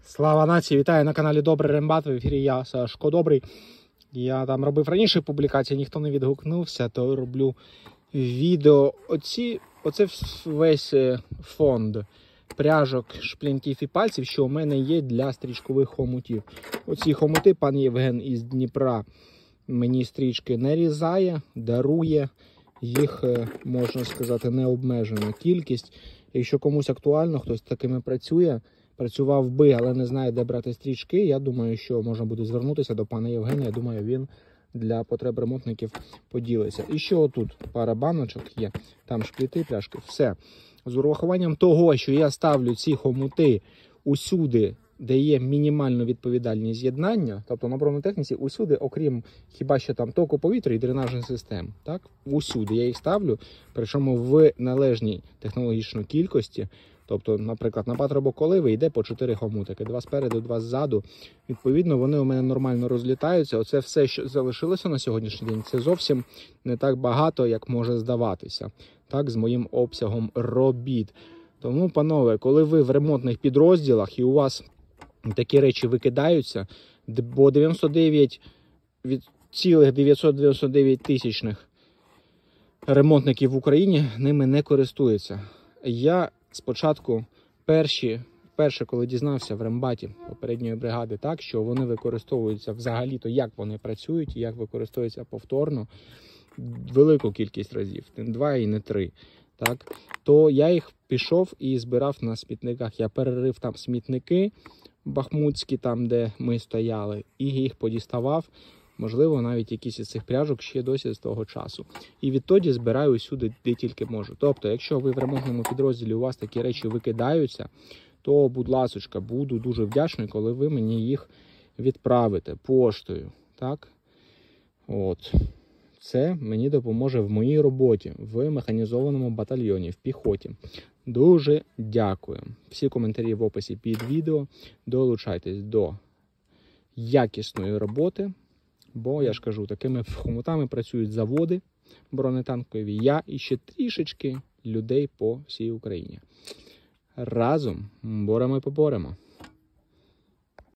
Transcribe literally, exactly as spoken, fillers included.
Слава нації! Вітаю на каналі Добрий Рембат. В ефірі я, Сашко Добрий. Я там робив раніше публікації, ніхто не відгукнувся, то роблю відео. Оці, оце весь фонд пряжок, шплінків і пальців, що у мене є для стрічкових хомутів. Оці хомути пан Євген із Дніпра мені стрічки нарізає, дарує. Їх, можна сказати, необмежена кількість. Якщо комусь актуально, хтось такими працює, працював би, але не знає, де брати стрічки, я думаю, що можна буде звернутися до пана Євгена. Я думаю, він для потреб ремонтників поділиться. І ще отут пара баночок є, там шпліти, пляшки, все. З урахуванням того, що я ставлю ці хомути усюди, де є мінімально відповідальні з'єднання, тобто на бронетехніці усюди, окрім хіба що там току повітря і дренажних систем, так? Усюди я їх ставлю, причому в належній технологічній кількості. Тобто, наприклад, на патрубоколиви йде по чотири хомутики, два спереду, два ззаду. Відповідно, вони у мене нормально розлітаються. Оце все, що залишилося на сьогоднішній день, це зовсім не так багато, як може здаватися, так, з моїм обсягом робіт. Тому, панове, коли ви в ремонтних підрозділах і у вас такі речі викидаються, бо дев'яносто дев'ять цілих дев'ятсот дев'яносто дев'ять тисячних ремонтників в Україні ними не користуються. Я спочатку перші, перше, коли дізнався в рембаті попередньої бригади, так, що вони використовуються взагалі-то, як вони працюють і як використовуються повторно, велику кількість разів, не два і не три, так, то я їх пішов і збирав на смітниках. Я перерив там смітники бахмутські, там, де ми стояли, і їх подіставав. Можливо, навіть якісь із цих пряжок ще досі з того часу. І відтоді збираю усюди, де тільки можу. Тобто, якщо ви в ремонтному підрозділі, у вас такі речі викидаються, то, будь ласочка, буду дуже вдячний, коли ви мені їх відправите поштою. Так? От. Це мені допоможе в моїй роботі, в механізованому батальйоні, в піхоті. Дуже дякую. Всі коментарі в описі під відео. Долучайтесь до якісної роботи. Бо, я ж кажу, такими хомутами працюють заводи бронетанкові, я і ще трішечки людей по всій Україні. Разом боремо і поборемо.